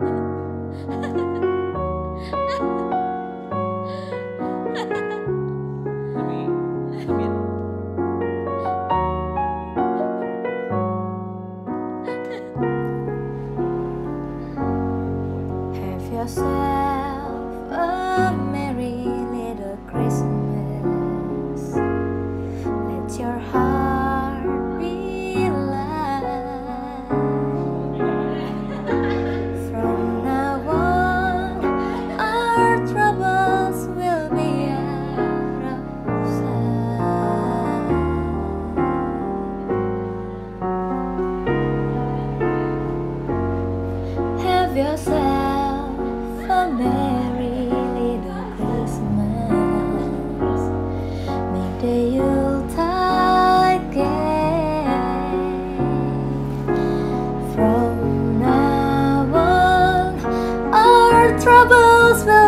Have yourself a merry little Christmas. Let your heart be light. From now on, our troubles will be out of sight. Have yourself a merry little Christmas. Make the Yuletide gay. From now on, our troubles will